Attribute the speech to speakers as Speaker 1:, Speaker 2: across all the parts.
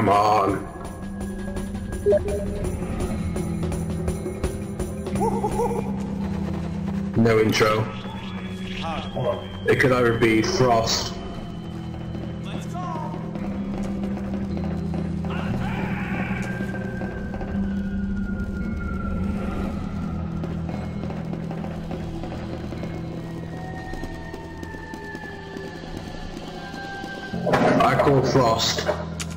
Speaker 1: Come on. No intro. It could either be Frost. I call Frost.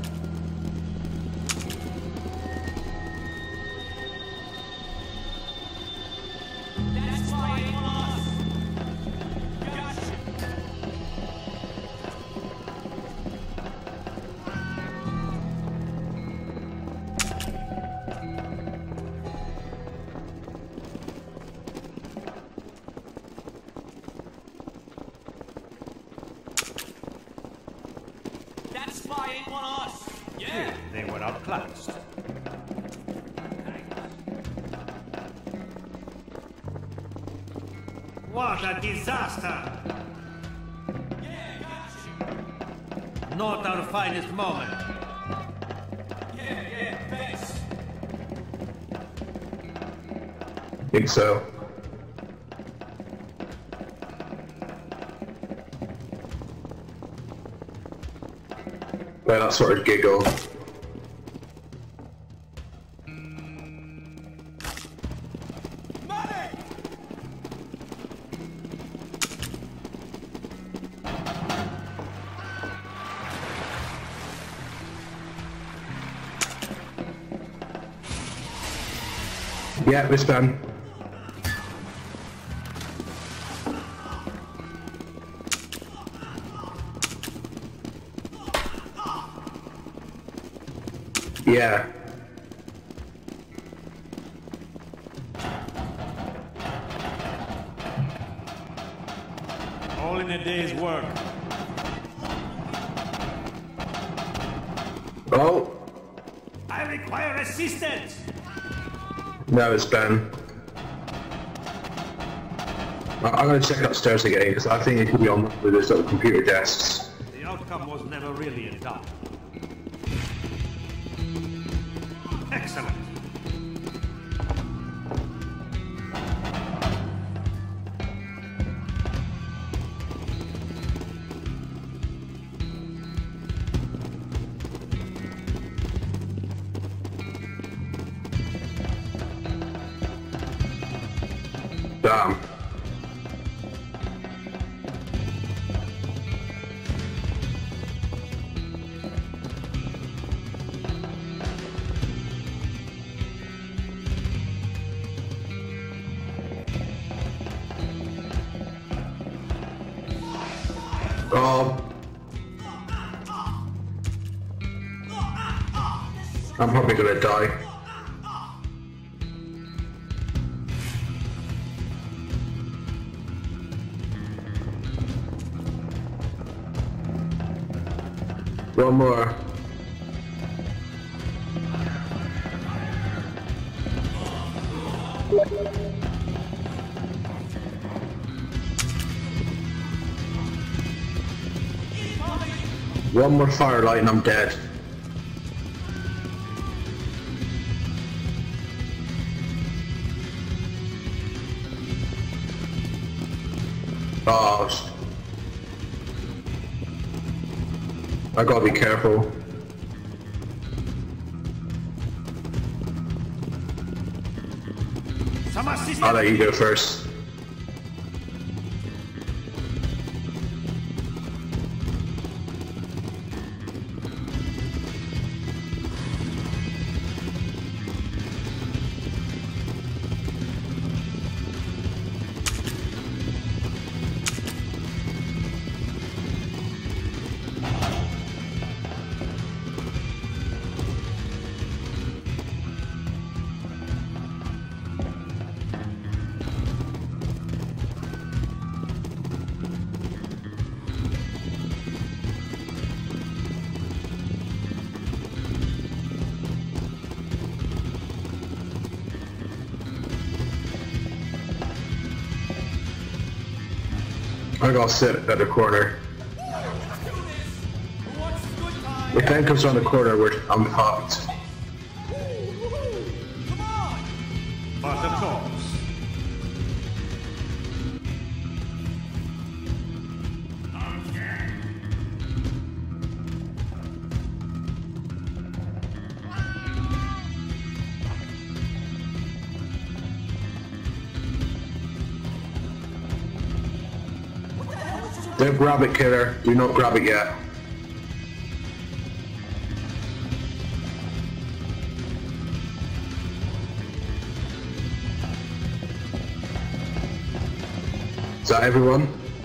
Speaker 2: That spy ain't one of us! Yeah!
Speaker 3: They were outclassed. What a disaster!
Speaker 2: Yeah, gotcha!
Speaker 3: Not our finest moment.
Speaker 2: Yeah, thanks!
Speaker 1: Think so. Well, that sort of giggle.
Speaker 2: Money!
Speaker 1: Yeah, wristband. Yeah.
Speaker 3: All in a day's work.
Speaker 1: Oh,
Speaker 3: I require assistance!
Speaker 1: no, it's Ben. I'm going to check upstairs again because I think it could be on with those little computer desks.
Speaker 3: The outcome was never really in doubt. Excellent.
Speaker 1: Damn. Oh. I'm probably gonna die. One more. One more firelight and I'm dead. Oh, I gotta be careful.
Speaker 3: Some assistance!
Speaker 1: I'll let you go first. I gotta sit at the corner.
Speaker 2: Let's do this! Who wants a good time?
Speaker 1: If Ben comes around the corner, I'm fucked.
Speaker 2: Come on!
Speaker 3: But of course.
Speaker 1: Don't grab it, killer. Do not grab it yet. Is that everyone?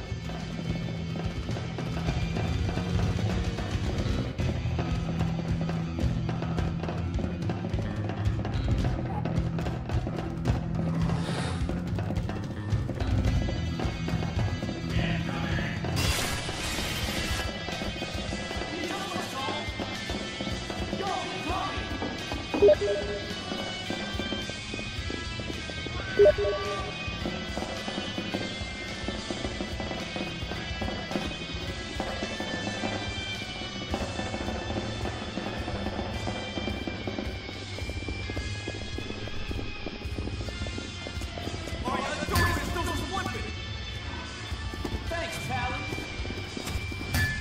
Speaker 2: Thanks, Callie.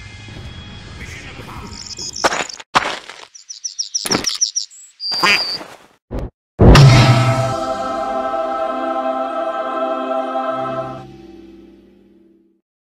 Speaker 3: Mission accomplished.